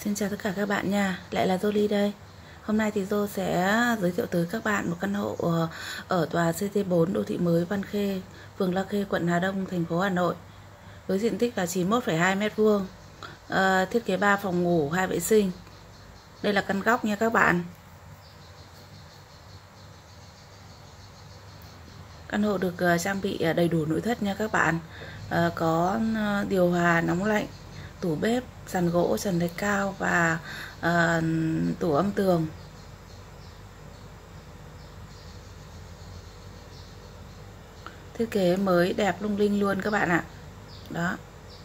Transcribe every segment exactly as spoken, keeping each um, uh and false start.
Xin chào tất cả các bạn nha, lại là Jolie đây. Hôm nay thì Joe sẽ giới thiệu tới các bạn một căn hộ ở tòa xê tê bốn đô thị mới Văn Khê, phường La Khê, quận Hà Đông, thành phố Hà Nội. Với diện tích là chín mươi mốt phẩy hai mét vuông, à, thiết kế ba phòng ngủ, hai vệ sinh. Đây là căn góc nha các bạn. Căn hộ được trang bị đầy đủ nội thất nha các bạn. À, có điều hòa nóng lạnh, tủ bếp, sàn gỗ, trần thạch cao và uh, tủ âm tường. Thiết kế mới đẹp lung linh luôn các bạn ạ. Đó.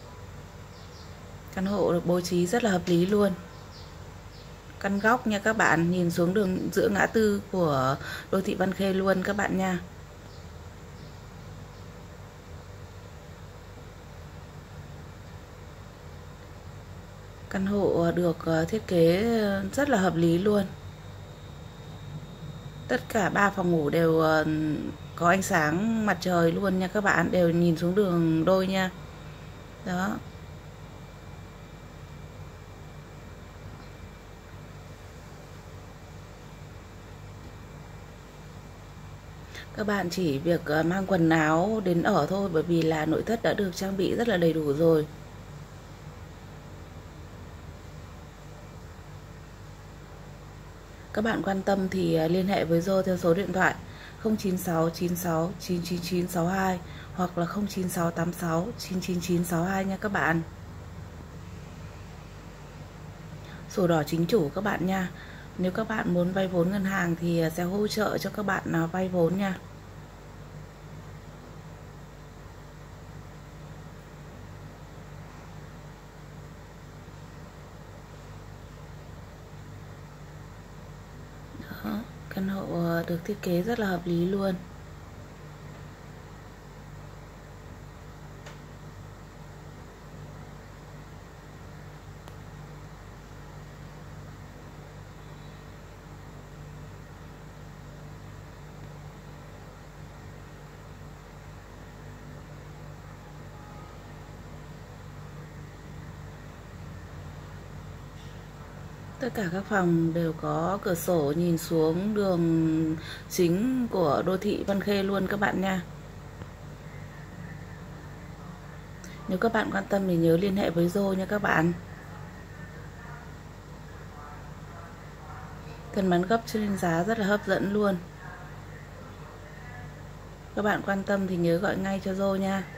Căn hộ được bố trí rất là hợp lý luôn. Căn góc nha các bạn, nhìn xuống đường giữa ngã tư của đô thị Văn Khê luôn các bạn nha. Căn hộ được thiết kế rất là hợp lý luôn. Tất cả ba phòng ngủ đều có ánh sáng mặt trời luôn nha các bạn, đều nhìn xuống đường đôi nha. Đó. Các bạn chỉ việc mang quần áo đến ở thôi, bởi vì là nội thất đã được trang bị rất là đầy đủ rồi. Các bạn quan tâm thì liên hệ với Joe theo số điện thoại không chín sáu chín sáu chín chín chín sáu hai hoặc là không chín sáu tám sáu chín chín chín sáu hai nha các bạn. Sổ đỏ chính chủ các bạn nha. Nếu các bạn muốn vay vốn ngân hàng thì sẽ hỗ trợ cho các bạn vay vốn nha. Đó, căn hộ được thiết kế rất là hợp lý luôn. Tất cả các phòng đều có cửa sổ nhìn xuống đường chính của đô thị Văn Khê luôn các bạn nha. Nếu các bạn quan tâm thì nhớ liên hệ với Joe nha các bạn. Cần bán gấp cho nên giá rất là hấp dẫn luôn. Các bạn quan tâm thì nhớ gọi ngay cho Joe nha.